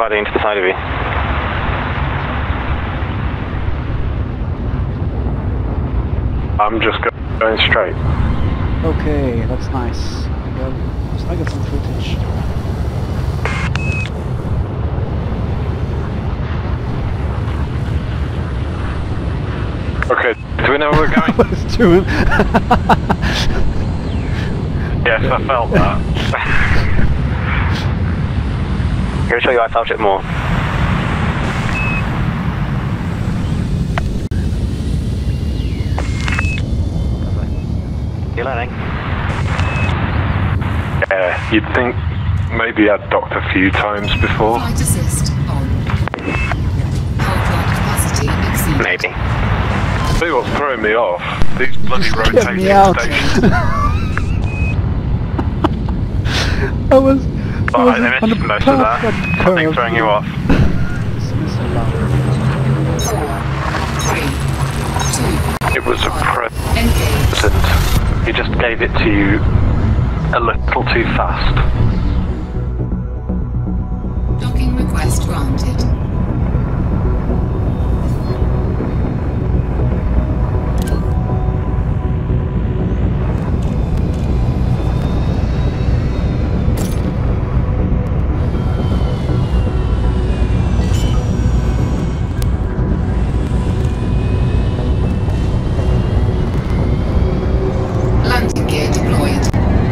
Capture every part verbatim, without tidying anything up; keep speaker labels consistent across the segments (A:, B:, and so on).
A: sliding to the side of you. I'm just go going straight.
B: Okay, that's nice. Well, I got some footage.
A: Okay, do we know where we're going?
B: Let's do it.
A: Yes, I felt that. Here to show you I felt it more. You learning? Yeah, you'd think maybe I'd docked a few times before.
C: Flight assist on. Power plant capacity exceeded.
A: Maybe.
D: See what's throwing me off? These bloody
B: Get
D: rotating
B: me out.
D: stations.
B: I was, I
A: Oh,
B: was
A: I missed
B: on the
A: most of that.
B: perfect
A: Nothing
B: curve.
A: throwing you off.
B: This is so loud.
C: Four, three, two,
A: It was a
C: engage.
A: present. He just gave it to you a little too fast.
C: Docking request granted. Landing gear deployed.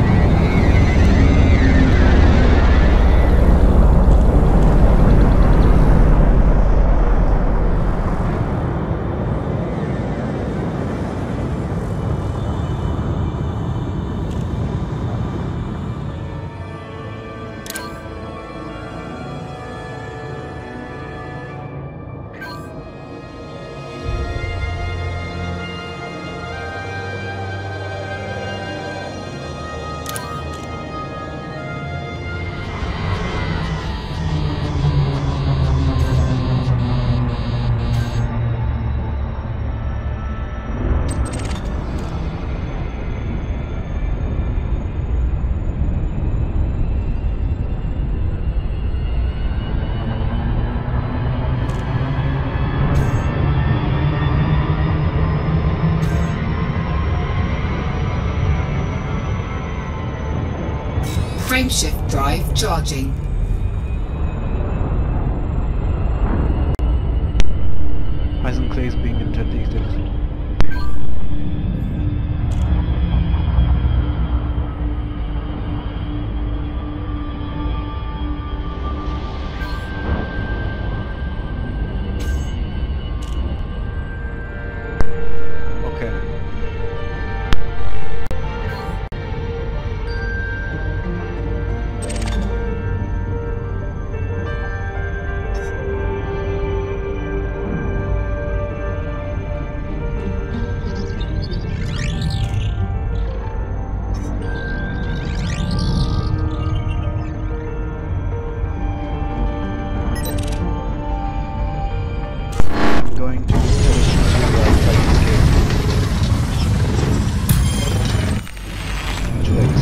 C: Frameshift drive charging.
B: Eisen clay is being interdicted. Okay. Going to installation to uh, flight escape. Too late.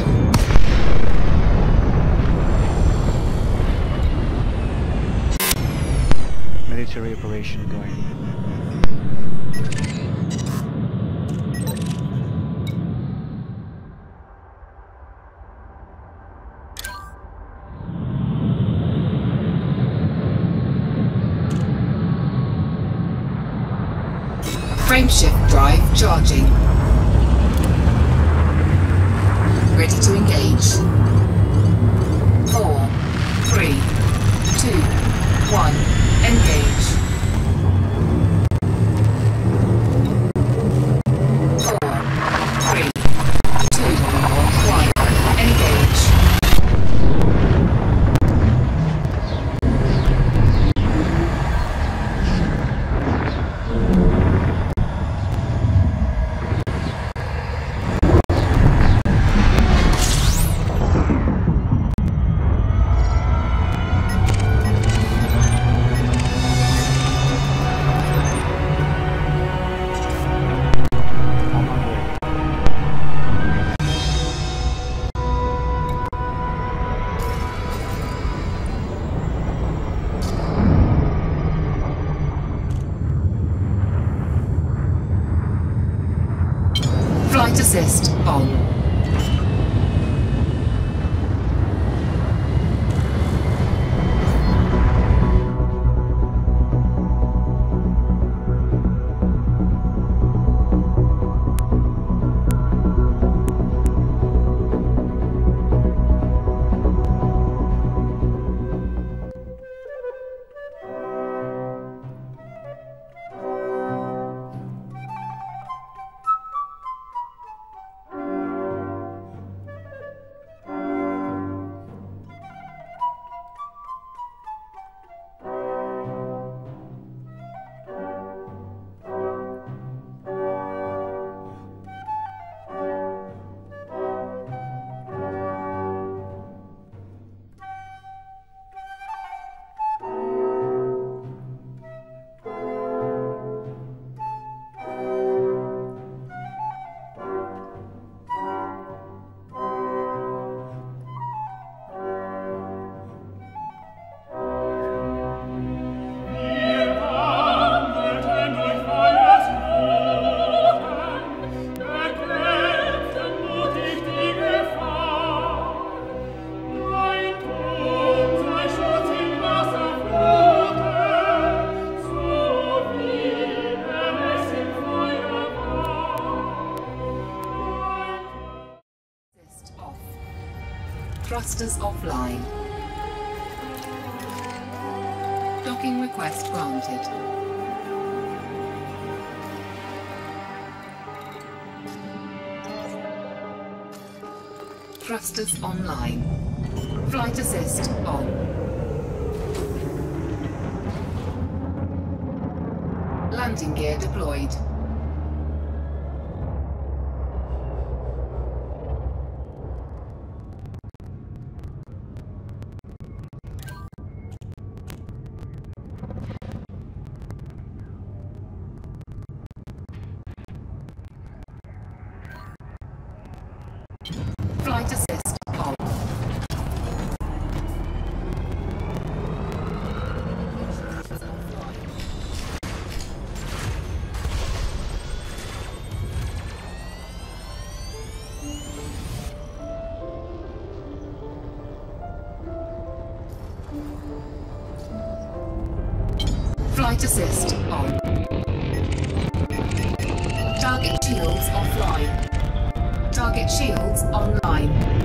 B: Military operation going.
C: Frameshift drive charging. Ready to engage. Four, three, two, one, engage. Four, three, two, one, engage. Flight assist on. Thrusters offline. Docking request granted. Thrusters online. Flight assist on. Landing gear deployed. Flight assist on. Flight assist on. Target shields offline. Target shields online.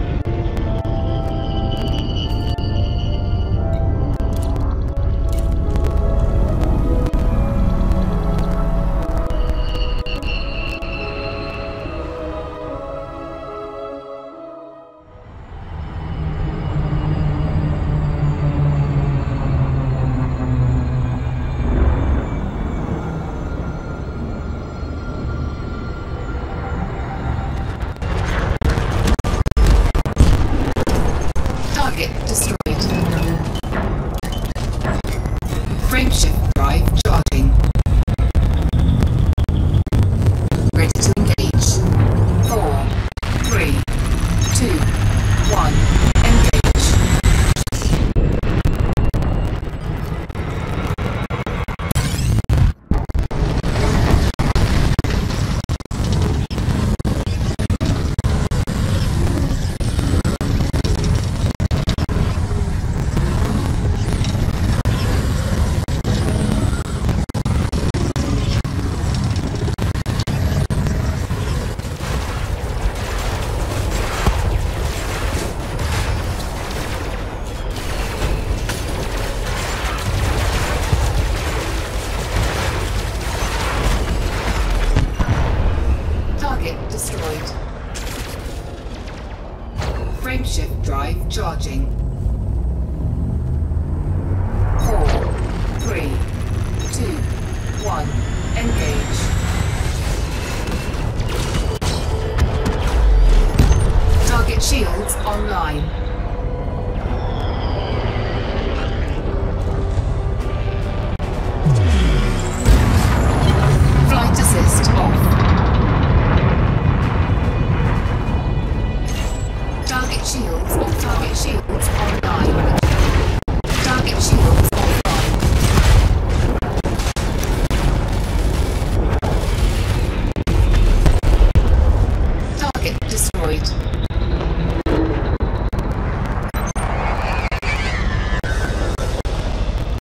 C: Destroyed. Frameshift drive charging. Ready to engage. Four, three, two, one. Engage. Destroyed. Frameshift drive charging. Four, three, two, one. Engage. Target shields online.